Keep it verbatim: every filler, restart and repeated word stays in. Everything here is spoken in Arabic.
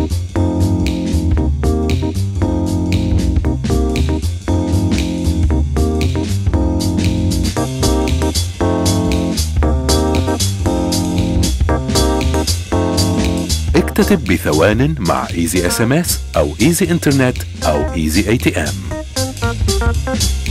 اكتتب بثوان مع ايزي اس ام اس او ايزي انترنت او ايزي اي تي ام.